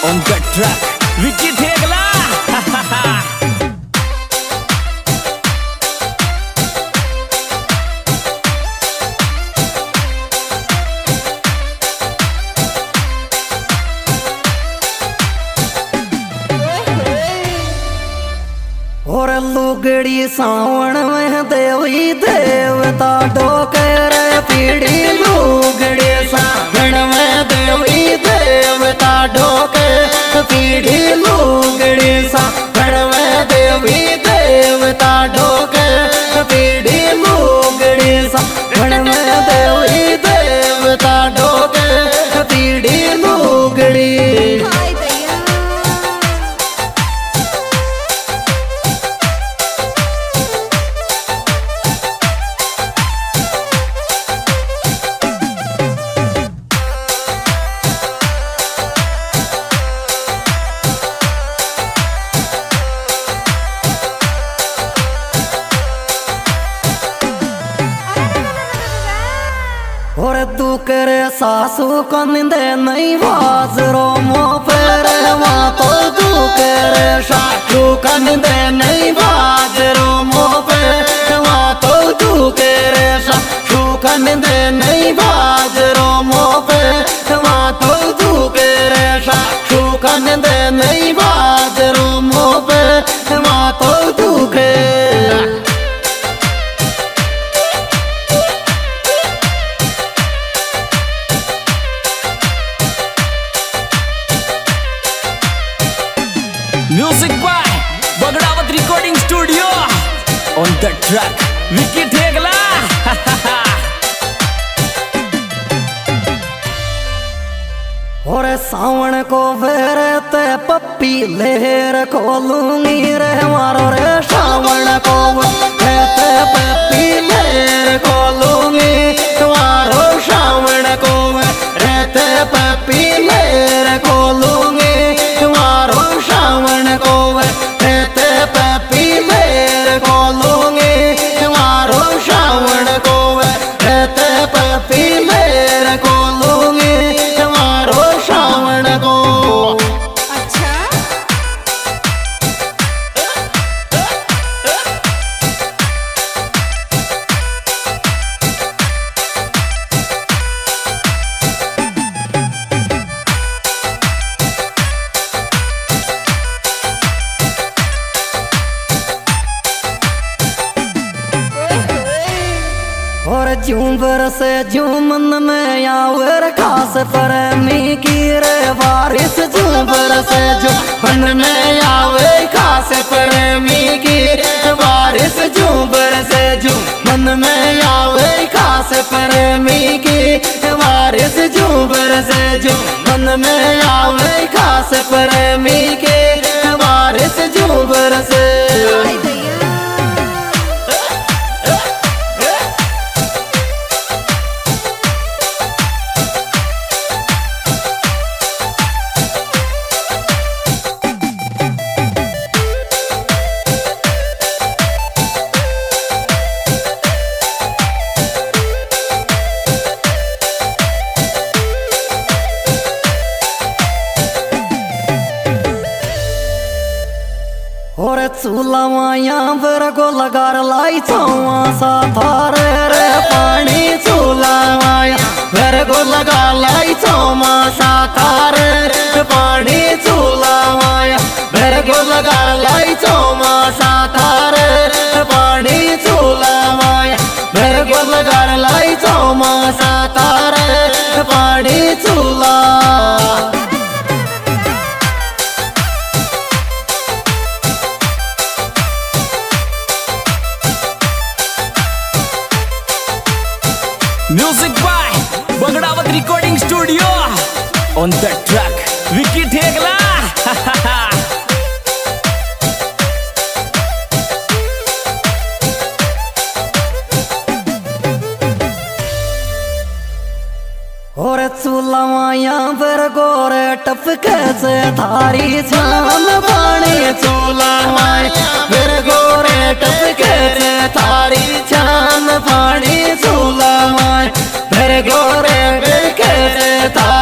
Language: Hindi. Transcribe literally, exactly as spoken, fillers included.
on the track, Vicky Thegla. और लुगड़ी सावण में देवी देवता डोकर पीड़ी लुगड़ी सावण में देवी देवता डोकर पीड़ी लुगड़ी सावण में देवी देवता डोकर पीड़ी लुगड़ी सावण में देवी देवता डोकर पीड़ी लुगड़ी। और तू करे सासू को निंदे नहीं बाजरो मो पर वहाँ तो तू करे सासू को निंदे नहीं बाजरो मो पर वहाँ तो तू करे सासू को निंदे नहीं बाजरो मो पर वहाँ तो तू करे सासू को निंदे नहीं बाजरो मो पर वहाँ तो तू करे। Music by Bagdawat Recording Studio on the track, Vicky Thegla. और सावन को वेरते पप्पी लहर खोलूंगी रे मारो रे सावन को वेरते पप्पी लहर खोलूंगी मारो सावन को वेरते पप्पी लहर खोलूंगी मारो सावन को वेरते पप्पी लहर खोलूंगी मारो सावन को वेरते पप्पी लहर खोलूंगी मारो सावन को। अच्छा और झूमर से झूमन में यावर खास प्रेमी की रे बारिश झूमर से झूमन में यावे खास प्रेमी की बारिश झूमर से झूमन में यावे खास प्रेमी की बारिश झूमर से झूमन में यावे खास प्रेमी की बारिश झूमर से। और चूल्हा माया पर को लगा लाई चौवा सा थारे रे पानी चूल्हा माया पर को लगा लाई चौमा सा थारे रे पानी चूल्हा माया पर को लगा लाई चौमा सा थारे रे पानी चूल्हा माया पर को लगा लाई चौमा सा थारे रे पानी चूल्हा। Music by Bagdawat Recording Studio on the track, Vicky Thegla. और चूल्हा माया पर गोरे टपके से थारी छान पानी चूल्हा माया पर गोरे टपके से थारी छान पानी चूल्हा माया पर गोरे टपके से